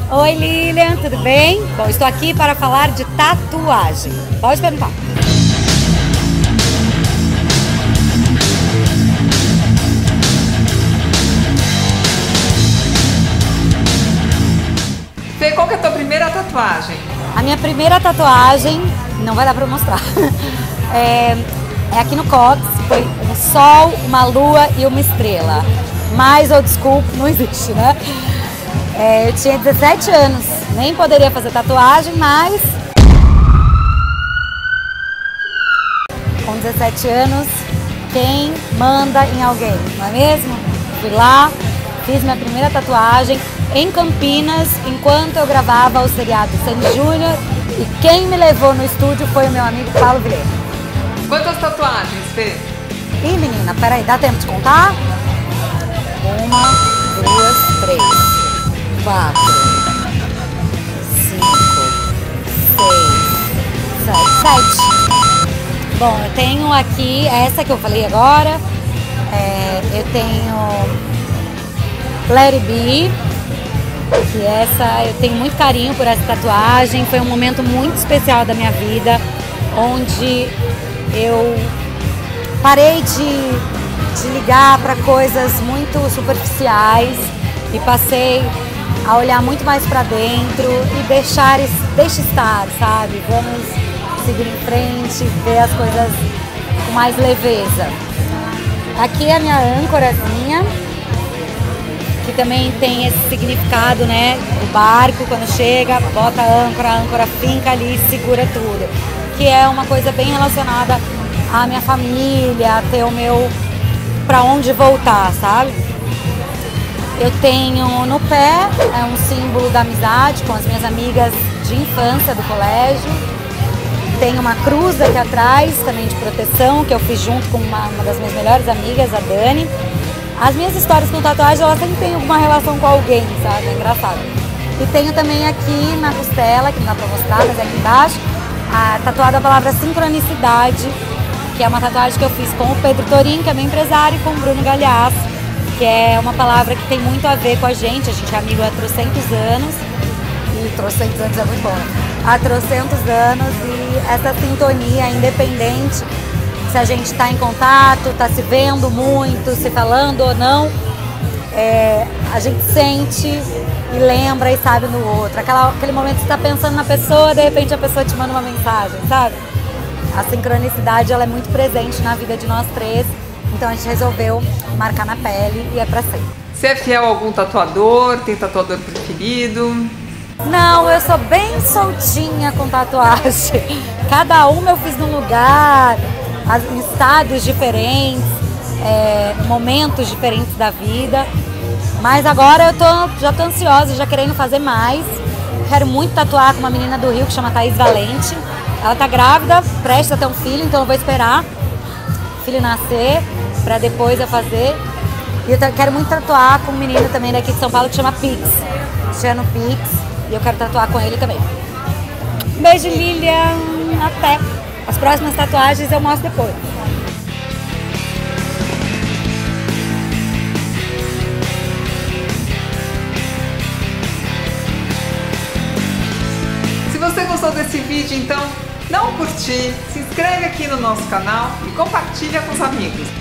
Oi Lilian, tudo bem? Bom, estou aqui para falar de tatuagem. Pode perguntar. Fê, qual que é a tua primeira tatuagem? A minha primeira tatuagem, não vai dar para mostrar, é aqui no cóccix, foi um sol, uma lua e uma estrela. Mais ou desculpa, não existe, né? Eu tinha 17 anos, nem poderia fazer tatuagem, mas com 17 anos, quem manda em alguém, não é mesmo? Fui lá, fiz minha primeira tatuagem em Campinas, enquanto eu gravava o seriado Sandy Júnior, e quem me levou no estúdio foi o meu amigo Paulo Vilela. Quantas tatuagens, Fê? Ih, menina, peraí, dá tempo de contar? 1, 2, 3, 4, 5, 6, 7. Bom, eu tenho aqui essa que eu falei agora. Eu tenho Let It Be, que essa eu tenho muito carinho por essa tatuagem. Foi um momento muito especial da minha vida, onde eu parei de ligar para coisas muito superficiais e passei a olhar muito mais para dentro e deixa estar, sabe? Vamos seguir em frente, ver as coisas com mais leveza. Aqui é a minha âncorazinha, que também tem esse significado, né? O barco, quando chega, bota a âncora finca ali e segura tudo. Que é uma coisa bem relacionada à minha família, a ter o meu pra onde voltar, sabe? Eu tenho no pé, é um símbolo da amizade com as minhas amigas de infância do colégio. Tenho uma cruz aqui atrás, também de proteção, que eu fiz junto com uma das minhas melhores amigas, a Dani. As minhas histórias com tatuagem, elas sempre têm alguma relação com alguém, sabe? É engraçado. E tenho também aqui na costela, que não dá pra mostrar, mas é aqui embaixo, tatuada a palavra sincronicidade, que é uma tatuagem que eu fiz com o Pedro Torin, que é meu empresário, e com o Bruno Galhaço, que é uma palavra que tem muito a ver com a gente é amigo há trocentos anos, e trocentos anos é muito bom, há trocentos anos, e essa sintonia, independente se a gente está em contato, está se vendo muito, se falando ou não, a gente sente e lembra e sabe no outro. Aquele momento que você está pensando na pessoa, de repente a pessoa te manda uma mensagem, sabe? A sincronicidade, ela é muito presente na vida de nós três, então a gente resolveu marcar na pele e é pra sempre. Você é fiel a algum tatuador? Tem tatuador preferido? Não, eu sou bem soltinha com tatuagem. Cada uma eu fiz num lugar, em estados diferentes, momentos diferentes da vida. Mas agora eu já tô ansiosa, já querendo fazer mais. Quero muito tatuar com uma menina do Rio que chama Thaís Valente. Ela tá grávida, prestes a ter um filho, então eu vou esperar o filho nascer pra depois eu fazer. E eu quero muito tatuar com um menino também daqui de São Paulo que chama Pix, Cristiano Pix, e eu quero tatuar com ele também. Beijo, Lilian, até! As próximas tatuagens eu mostro depois. Se você gostou desse vídeo, então dá um curtir, se inscreve aqui no nosso canal e compartilha com os amigos.